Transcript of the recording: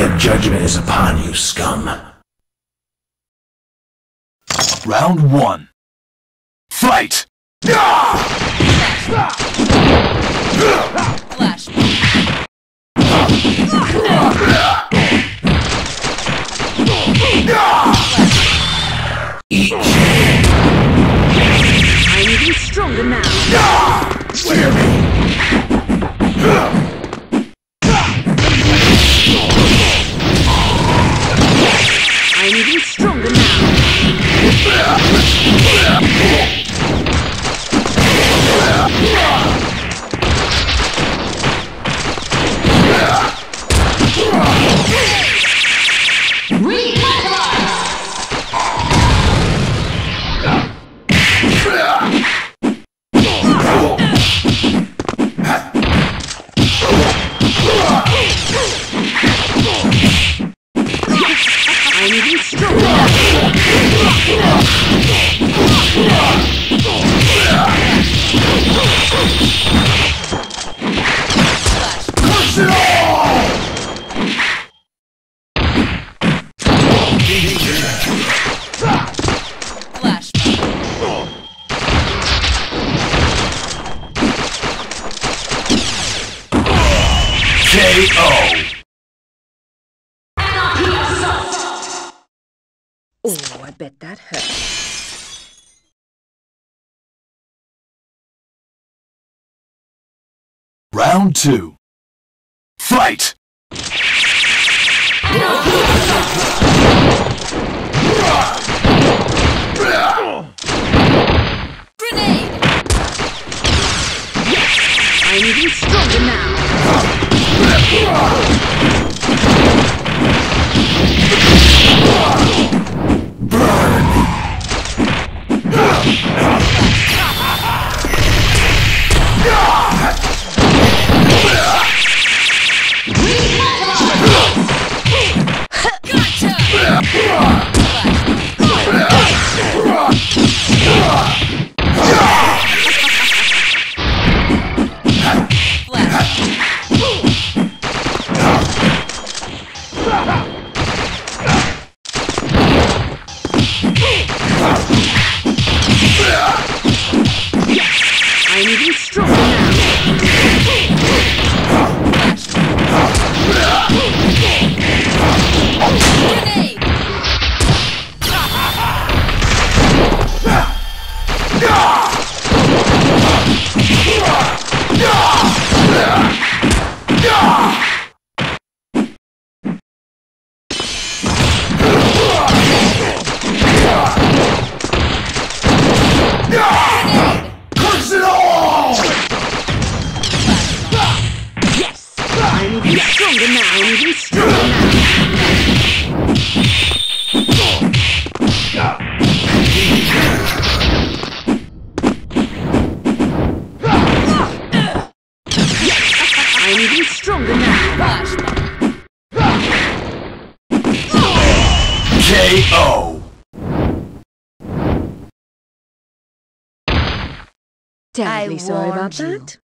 of judgment is upon you, scum. Round 1. Fight! Flash. Eat. I'm even stronger now. Clear me. I'm even stronger now. I'm even stronger now. Push it all! Flash. KO! Oh, I bet that hurt. Round 2. Fight! Grenade! I'm even stronger now. I'm even stronger now. Grenade! Push it all! Yes! I'm even stronger now. I'm even stronger now. I'm even stronger now. KO! Terribly sorry about that.